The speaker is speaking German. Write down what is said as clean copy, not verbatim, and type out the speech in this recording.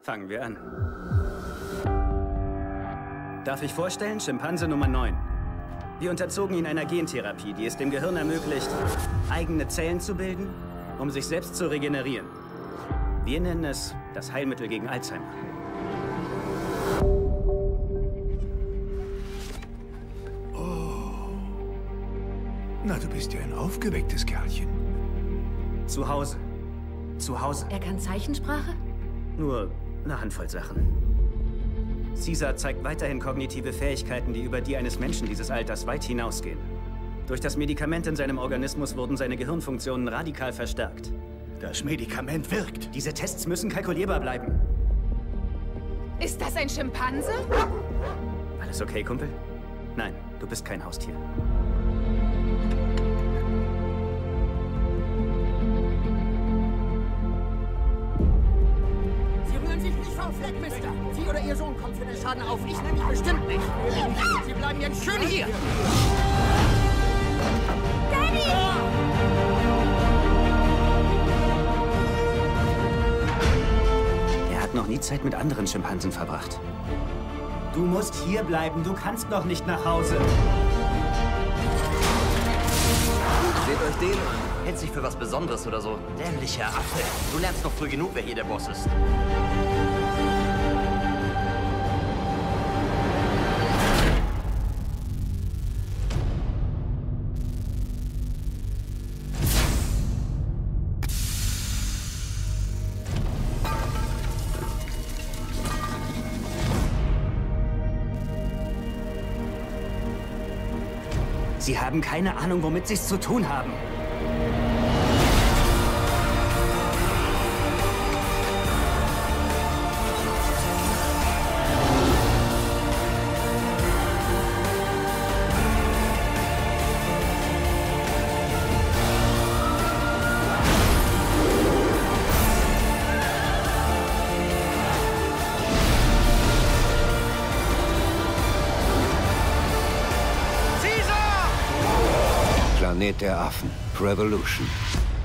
Fangen wir an. Darf ich vorstellen, Schimpanse Nummer 9. Wir unterzogen ihn einer Gentherapie, die es dem Gehirn ermöglicht, eigene Zellen zu bilden, um sich selbst zu regenerieren. Wir nennen es das Heilmittel gegen Alzheimer. Oh. Na, du bist ja ein aufgewecktes Kerlchen. Zu Hause. Zu Hause. Er kann Zeichensprache? Nur eine Handvoll Sachen. Caesar zeigt weiterhin kognitive Fähigkeiten, die über die eines Menschen dieses Alters weit hinausgehen. Durch das Medikament in seinem Organismus wurden seine Gehirnfunktionen radikal verstärkt. Das Medikament wirkt. Diese Tests müssen kalkulierbar bleiben. Ist das ein Schimpanse? Alles okay, Kumpel? Nein, du bist kein Haustier. Sie rühren sich nicht vom Fleck, Mister. Sie oder Ihr Sohn kommt für den Schaden auf. Ich nämlich bestimmt nicht. Sie bleiben jetzt schön hier. Daddy! Er hat noch nie Zeit mit anderen Schimpansen verbracht. Du musst hier bleiben. Du kannst noch nicht nach Hause. Seht euch den an. Hält sich für was Besonderes oder so. Dämlicher Affe. Du lernst noch früh genug, wer hier der Boss ist. Sie haben keine Ahnung, womit Sie es zu tun haben. Planet der Affen. Revolution.